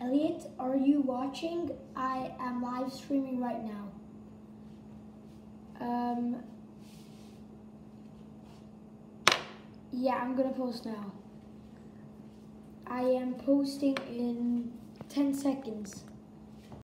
Elliot, are you watching? I am live streaming right now. Yeah, I'm gonna post now. I am posting in 10 seconds.